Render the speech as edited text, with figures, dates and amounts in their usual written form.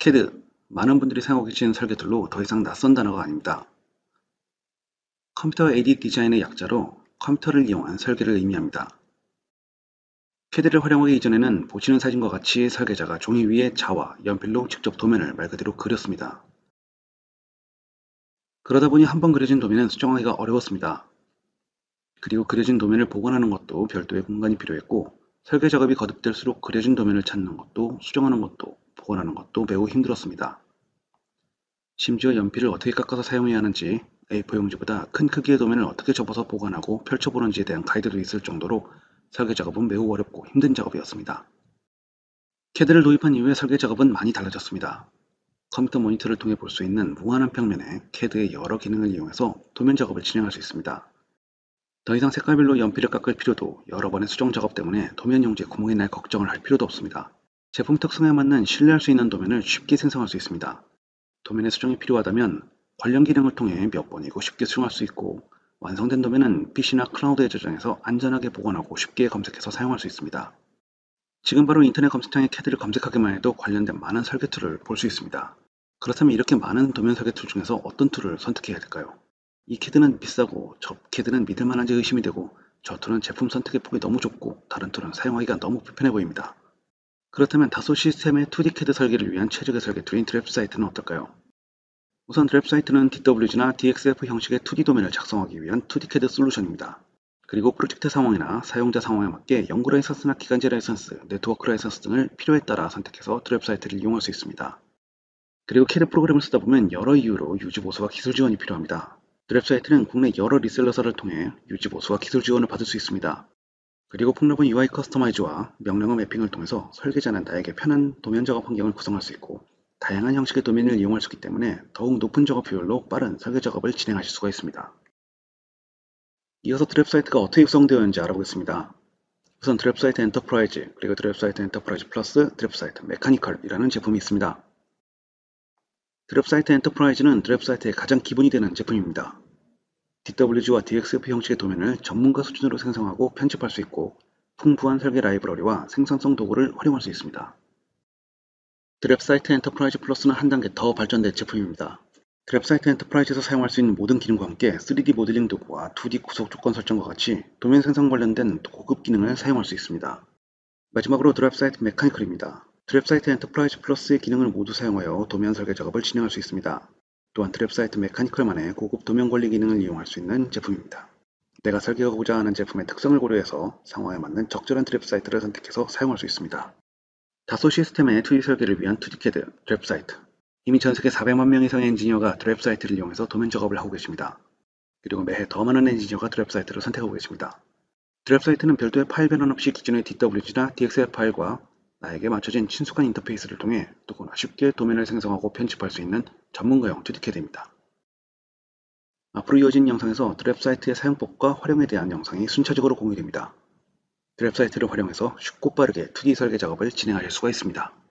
CAD, 많은 분들이 사용하고 계시는 설계 툴로 더 이상 낯선 단어가 아닙니다. 컴퓨터 에이디드 디자인의 약자로 컴퓨터를 이용한 설계를 의미합니다. CAD를 활용하기 이전에는 보시는 사진과 같이 설계자가 종이 위에 자와 연필로 직접 도면을 말 그대로 그렸습니다. 그러다 보니 한번 그려진 도면은 수정하기가 어려웠습니다. 그리고 그려진 도면을 복원하는 것도 별도의 공간이 필요했고, 설계 작업이 거듭될수록 그려진 도면을 찾는 것도 수정하는 것도 복원하는 것도 매우 힘들었습니다. 심지어 연필을 어떻게 깎아서 사용해야 하는지, A4 용지보다 큰 크기의 도면을 어떻게 접어서 보관하고 펼쳐보는지에 대한 가이드도 있을 정도로 설계 작업은 매우 어렵고 힘든 작업이었습니다. CAD를 도입한 이후에 설계 작업은 많이 달라졌습니다. 컴퓨터 모니터를 통해 볼 수 있는 무한한 평면에 CAD의 여러 기능을 이용해서 도면 작업을 진행할 수 있습니다. 더 이상 색깔별로 연필을 깎을 필요도, 여러 번의 수정 작업 때문에 도면 용지에 구멍이 날 걱정을 할 필요도 없습니다. 제품 특성에 맞는 신뢰할 수 있는 도면을 쉽게 생성할 수 있습니다. 도면의 수정이 필요하다면 관련 기능을 통해 몇 번이고 쉽게 수정할 수 있고, 완성된 도면은 PC나 클라우드에 저장해서 안전하게 보관하고 쉽게 검색해서 사용할 수 있습니다. 지금 바로 인터넷 검색창에 CAD를 검색하기만 해도 관련된 많은 설계 툴을 볼 수 있습니다. 그렇다면 이렇게 많은 도면 설계 툴 중에서 어떤 툴을 선택해야 될까요? 이 CAD는 비싸고 저 CAD는 믿을 만한지 의심이 되고, 저 툴은 제품 선택의 폭이 너무 좁고 다른 툴은 사용하기가 너무 불편해 보입니다. 그렇다면 다소 시스템의 2D CAD 설계를 위한 최적의 설계 툴인 드랩 사이트는 어떨까요? 우선 드랩 사이트는 DWG나 DXF 형식의 2D 도면을 작성하기 위한 2D CAD 솔루션입니다. 그리고 프로젝트 상황이나 사용자 상황에 맞게 연구 라이선스나 기간제 라이선스, 네트워크 라이선스 등을 필요에 따라 선택해서 드랩 사이트를 이용할 수 있습니다. 그리고 CAD 프로그램을 쓰다 보면 여러 이유로 유지 보수와 기술 지원이 필요합니다. 드랩 사이트는 국내 여러 리셀러사를 통해 유지 보수와 기술 지원을 받을 수 있습니다. 그리고 폭넓은 UI 커스터마이즈와 명령어 매핑을 통해서 설계자는 나에게 편한 도면 작업 환경을 구성할 수 있고, 다양한 형식의 도면을 이용할 수 있기 때문에 더욱 높은 작업 효율로 빠른 설계 작업을 진행하실 수가 있습니다. 이어서 드랩 사이트가 어떻게 구성되어 있는지 알아보겠습니다. 우선 드랩 사이트 엔터프라이즈, 그리고 드랩 사이트 엔터프라이즈 플러스, 드랩 사이트 메카니컬이라는 제품이 있습니다. 드랩 사이트 엔터프라이즈는 드랩 사이트의 가장 기본이 되는 제품입니다. DWG와 DXF 형식의 도면을 전문가 수준으로 생성하고 편집할 수 있고, 풍부한 설계 라이브러리와 생산성 도구를 활용할 수 있습니다. 드랩 사이트 엔터프라이즈 플러스는 한 단계 더 발전된 제품입니다. 드랩 사이트 엔터프라이즈에서 사용할 수 있는 모든 기능과 함께 3D 모델링 도구와 2D 구속 조건 설정과 같이 도면 생성 관련된 고급 기능을 사용할 수 있습니다. 마지막으로 드랩 사이트 메카니컬입니다. 드랩 사이트 엔터프라이즈 플러스의 기능을 모두 사용하여 도면 설계 작업을 진행할 수 있습니다. 또한 드랩 사이트 메카니컬만의 고급 도면 관리 기능을 이용할 수 있는 제품입니다. 내가 설계하고자 하는 제품의 특성을 고려해서 상황에 맞는 적절한 드랩 사이트를 선택해서 사용할 수 있습니다. 다소 시스템의 2D 설계를 위한 2D CAD 드랩 사이트. 이미 전세계 400만 명 이상의 엔지니어가 드랩 사이트를 이용해서 도면 작업을 하고 계십니다. 그리고 매해 더 많은 엔지니어가 드랩 사이트를 선택하고 계십니다. 드랩 사이트는 별도의 파일 변환 없이 기존의 DWG나 DXF 파일과 나에게 맞춰진 친숙한 인터페이스를 통해 누구나 쉽게 도면을 생성하고 편집할 수 있는 전문가용 2D CAD입니다. 앞으로 이어진 영상에서 드랩 사이트의 사용법과 활용에 대한 영상이 순차적으로 공유됩니다. 드랩 사이트를 활용해서 쉽고 빠르게 2D 설계 작업을 진행하실 수가 있습니다.